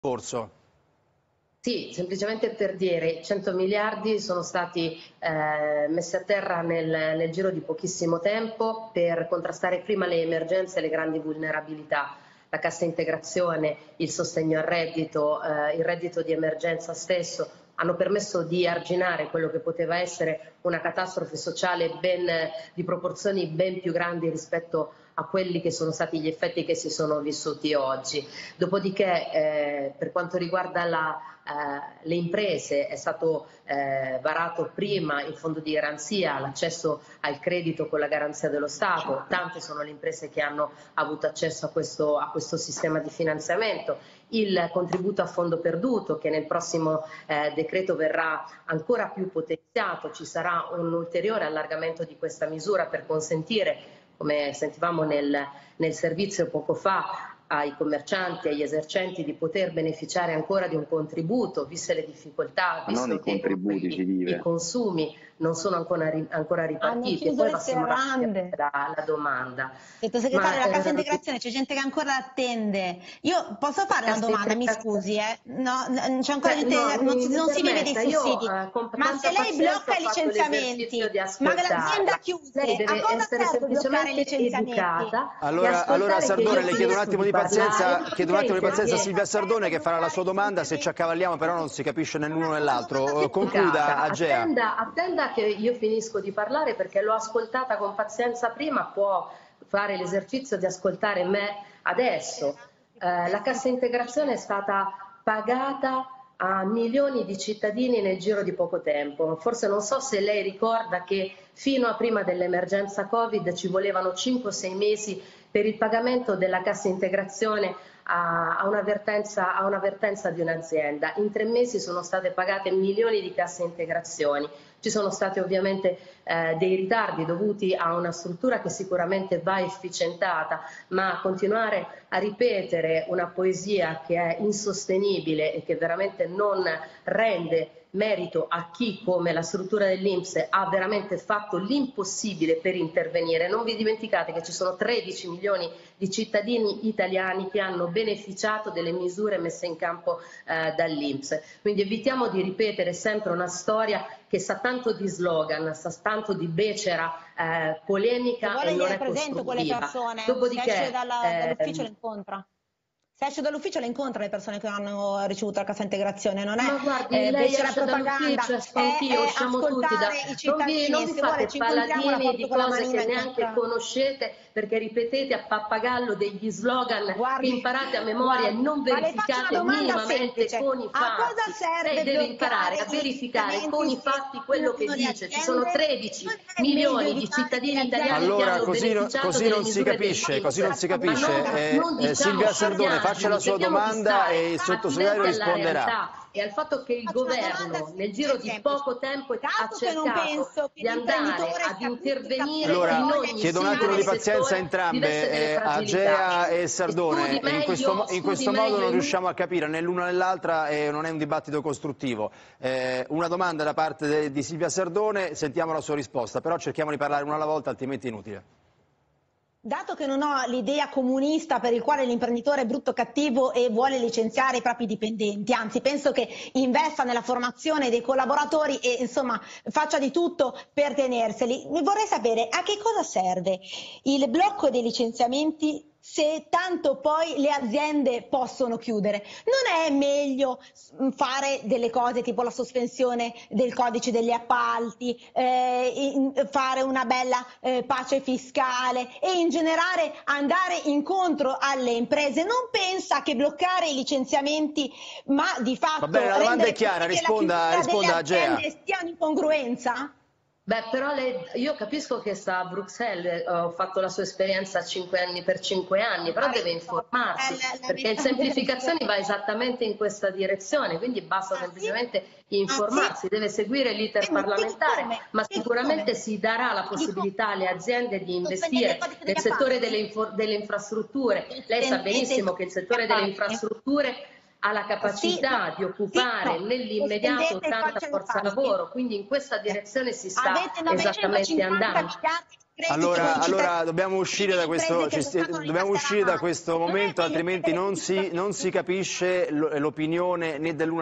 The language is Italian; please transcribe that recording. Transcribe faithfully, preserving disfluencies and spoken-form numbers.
corso. Sì, semplicemente per dire, cento miliardi sono stati eh, messi a terra nel, nel giro di pochissimo tempo per contrastare prima le emergenze e le grandi vulnerabilità. La cassa integrazione, il sostegno al reddito, eh, il reddito di emergenza stesso hanno permesso di arginare quello che poteva essere una catastrofe sociale ben, di proporzioni ben più grandi rispetto a quelli che sono stati gli effetti che si sono vissuti oggi. Dopodiché eh, per quanto riguarda la, eh, le imprese è stato eh, varato prima il fondo di garanzia, l'accesso al credito con la garanzia dello Stato, tante sono le imprese che hanno avuto accesso a questo, a questo sistema di finanziamento, il contributo a fondo perduto che nel prossimo eh, decreto verrà ancora più potenziato, ci sarà un ulteriore allargamento di questa misura per consentire, come sentivamo nel, nel servizio poco fa, ai commercianti, agli esercenti di poter beneficiare ancora di un contributo, viste le difficoltà, Ma non visto i che contributi, si i, vive. i consumi non sono ancora, ancora ripartiti e Hanno chiuso poi le va serrande. la, la domanda. Sottosegretario, Ma, la cassa eh, integrazione c'è gente che ancora l'attende. Io posso fare una domanda, mi scusi, eh? No, c'è ancora Beh, gente, no, non, mi, si, mi non si vive dei permetta, io, sussidi. eh, con Ma se tanta lei pazienza blocca ho i fatto licenziamenti, l'esercizio di ma l'azienda ascoltarla. chiuse, Lei a deve cosa essere serve bloccare i semplicemente licenziamenti? educata. Allora, allora Sardone, le chiedo un attimo di pazienza, chiedo un attimo di pazienza a interviene. Silvia Sardone che farà la sua domanda, se ci accavalliamo però non si capisce né l'uno né l'altro. Concluda, Agea. Attenda, attenda che io finisco di parlare perché l'ho ascoltata con pazienza prima, può fare l'esercizio di ascoltare me adesso. Eh, la cassa integrazione è stata pagata a milioni di cittadini nel giro di poco tempo. Forse non so se lei ricorda che fino a prima dell'emergenza Covid ci volevano cinque sei mesi per il pagamento della cassa integrazione a, a un'avvertenza a un'avvertenza di un'azienda. In tre mesi sono state pagate milioni di casse integrazioni. Ci sono stati ovviamente eh, dei ritardi dovuti a una struttura che sicuramente va efficientata, ma continuare a ripetere una poesia che è insostenibile e che veramente non rende merito a chi, come la struttura dell'I N P S, ha veramente fatto l'impossibile per intervenire. Non vi dimenticate che ci sono tredici milioni di cittadini italiani che hanno beneficiato delle misure messe in campo eh, dall'I N P S. Quindi evitiamo di ripetere sempre una storia che sa tanto di slogan, sa tanto di becera eh, polemica e non è presente quelle costruttiva. persone, Dopodiché, se esce dall'ufficio ehm, le incontra. Se esce dall'ufficio le incontra le persone che hanno ricevuto la cassa integrazione, non è ma guardi, eh, lei becera esce propaganda, dall'ufficio, è, anch'io, è usciamo tutti da... ascoltare i Non cittadini. vi, non vi Se vuole fate ci incontriamo, la paladini porto di con la cose manina che neanche incontrata. conoscete perché ripetete a pappagallo degli slogan Guardi, che imparate a memoria guardi, e non ma le faccio una verificate domanda minimamente semplice. con i A cosa fatti. serve Lei deve imparare a bloccare i verificare con i licenziamenti se fatti quello che chiudono le dice. Ci sono aziende? tredici Non è milioni meglio di evitare che cittadini le italiani che Allora, hanno così, no- beneficiato così delle non si misure capisce, dell'I N P S. così non si Ma capisce. non, Eh, non eh, diciamo Silvia Sardone, scendiate, faccia la sua cerchiamo di domanda stare e il sottosegretario attenti alla risponderà. realtà e al fatto che il Faccio una domanda governo nel semplice, giro di semplice. poco tempo ha Dato che non cercato penso che di andare l'imprenditore ad sia tutto intervenire Allora, in cappellone, ogni chiedo un attimo singolo di pazienza a settore, diverse entrambe, delle eh, fragilità. Agea e E Sardone. studi In questo, meglio, mo- in questo studi modo meglio non in riusciamo a capire né l'una né l'altra e non è un dibattito costruttivo. Eh, una domanda da parte de- di Silvia Sardone, sentiamo la sua risposta, però cerchiamo di parlare una alla volta, altrimenti è inutile. Dato che non ho l'idea comunista per il quale l'imprenditore è brutto cattivo e vuole licenziare i propri dipendenti, anzi penso che investa nella formazione dei collaboratori e insomma faccia di tutto per tenerseli, vorrei sapere a che cosa serve il blocco dei licenziamenti se tanto poi le aziende possono chiudere. Non è meglio fare delle cose tipo la sospensione del codice degli appalti, eh, in, fare una bella eh, pace fiscale e in generale andare incontro alle imprese? Non pensa che bloccare i licenziamenti, ma di fatto Va bene, la domanda è chiara, rendere risponda, risponda Agea. stiano in congruenza? Beh, però lei, io capisco che sta a Bruxelles, ho fatto la sua esperienza cinque anni per cinque anni, però deve informarsi, perché il semplificazioni va esattamente in questa direzione, quindi basta semplicemente informarsi, deve seguire l'iter parlamentare, ma sicuramente si darà la possibilità alle aziende di investire nel settore delle, delle infrastrutture. Lei sa benissimo che il settore delle infrastrutture ha la capacità sì, di occupare sì, no. nell'immediato tanta forza lavoro, quindi in questa direzione si sta esattamente andando. Allora, allora dobbiamo uscire da questo, ci, dobbiamo uscire da questo momento, altrimenti non si, non si capisce l'opinione né dell'una